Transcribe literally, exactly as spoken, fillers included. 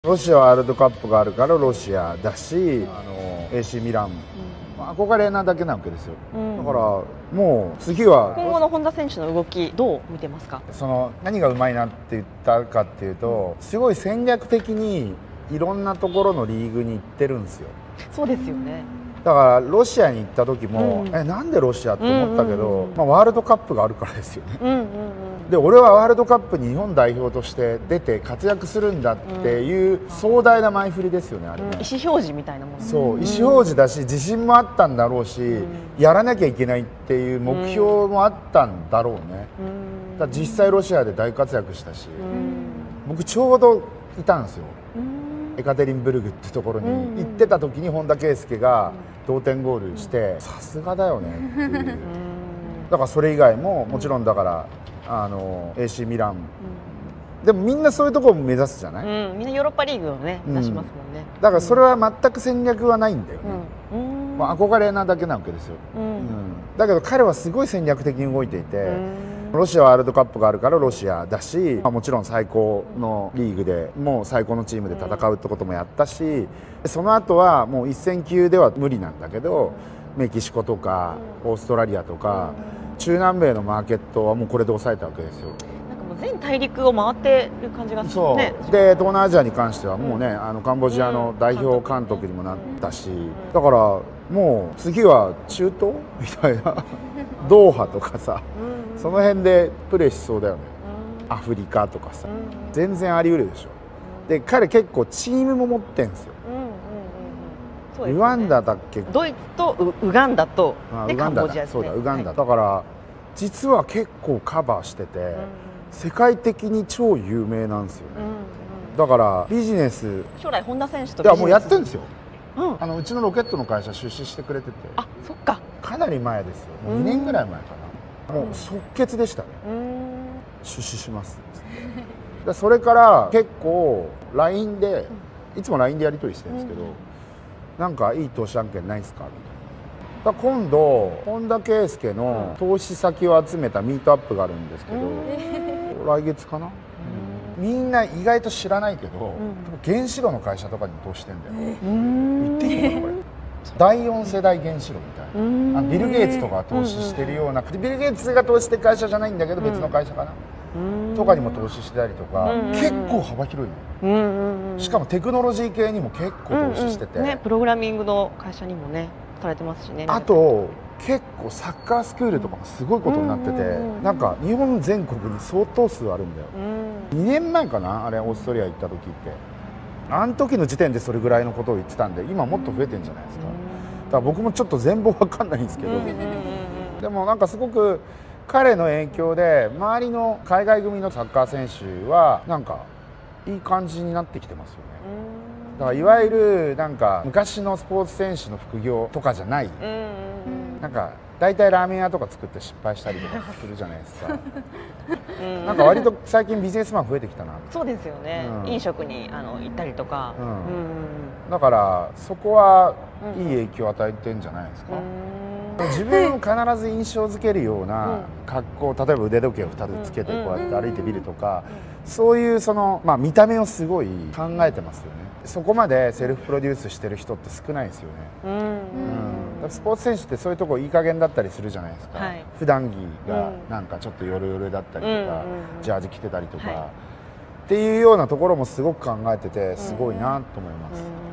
ロシアワールドカップがあるからロシアだし、あの エーシー ミラン、まあ、憧れなだけなわけですよ、うん、だからもう次は今後の本田選手の動きどう見てますか？ その何がうまいなって言ったかっていうと、すごい戦略的にいろんなところのリーグに行ってるんですよ。 そうですよね。 だからロシアに行った時も、うん、えなんでロシアって思ったけど、まあ、ワールドカップがあるからですよね。うんうんうん、で俺はワールドカップに日本代表として出て活躍するんだっていう壮大な前振りですよね、あれね、うん、 意思表示みたいなもの。 そう、意思表示だし自信もあったんだろうし、うん、やらなきゃいけないっていう目標もあったんだろうね、うん、だから実際ロシアで大活躍したし、うん、僕ちょうどいたんですよ、エカテリンブルグってところに行ってた時に本田圭佑が同点ゴールしてさすがだよねっていうだからそれ以外ももちろんだからあの エーシー ミランでもみんなそういうところを目指すじゃない、 うん、みんなヨーロッパリーグをね出しますもんね、 うん、だからそれは全く戦略はないんだよね、うん、まあ、憧れなだけなわけですよ、うんうん、だけど彼はすごい戦略的に動いていて、ロシアワールドカップがあるからロシアだし、まあ、もちろん最高のリーグでもう最高のチームで戦うってこともやったし、その後はもう一戦級では無理なんだけどメキシコとかオーストラリアとか中南米のマーケットはもうこれで抑えたわけですよ。 全大陸を回ってる感じがするね。 そうで東南アジアに関してはもうね、うん、あのカンボジアの代表監督にもなったし、だからもう次は中東みたいなドーハとかさ、うん、その辺でプレーしそうだよね、うん、アフリカとかさ、うん、全然あり得るでしょ。で彼結構チームも持ってんすよ。ウガンダだっけ、 ドイツと ウ, ウガンダとでカンボジアですね。 そうだウガンダ、はい、だから実は結構カバーしてて、うん、世界的に超有名なんですよね、うんうん、だからビジネス将来本田選手とビジネスいやもうやってるんですよ、うん、あのうちのロケットの会社出資してくれてて、 あそっかかなり前ですよ、もうにねんぐらい前かな、もう即決でしたね、うん、出資しますでそれから結構 ライン でいつも ライン でやり取りしてるんですけど、うん、なんかいい投資案件ないですかみたいな。だ今度本田圭佑の投資先を集めたミートアップがあるんですけど、来月かな、みんな意外と知らないけど、原子炉の会社とかにも投資してんだよ。言っていいのかなこれ。だいよん世代原子炉みたいな、あビル・ゲイツとかが投資してるような、ビル・ゲイツが投資してる会社じゃないんだけど別の会社かな、とかにも投資してたりとか、結構幅広いの。しかもテクノロジー系にも結構投資してて、 ね、プログラミングの会社にもねされてますしね。 あと結構サッカースクールとかもすごいことになってて、なんか日本全国に相当数あるんだよ。にねんまえかなあれオーストリア行った時って、あの時の時点でそれぐらいのことを言ってたんで、今もっと増えてんじゃないですか。だから僕もちょっと全貌わかんないんですけど、でもなんかすごく彼の影響で周りの海外組のサッカー選手はなんかいい感じになってきてますよね。だからいわゆるなんか昔のスポーツ選手の副業とかじゃない、なんか大体ラーメン屋とか作って失敗したりとかするじゃないですかなんか割と最近ビジネスマン増えてきたな。 そうですよね、うん、飲食にあの行ったりとか、うんうん、だからそこはいい影響を与えてんじゃないですか。自分を必ず印象付けるような格好、例えば腕時計をふたつつけてこうやって歩いてみるとか、そういうその、まあ、見た目をすごい考えてますよね。そこまでセルフプロデュースしてる人って少ないですよね。うんうん、スポーツ選手ってそういうとこいい加減だったりするじゃないですか、はい、普段着がなんかちょっとヨレヨレだったりとか、ジャージ着てたりとか、はい、っていうようなところもすごく考えててすごいなと思います。